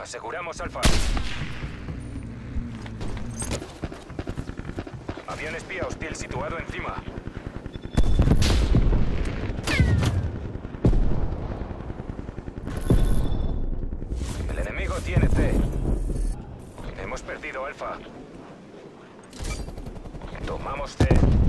Aseguramos Alfa. Avión espía hostil situado encima. El enemigo tiene C. Hemos perdido Alfa. Tomamos C.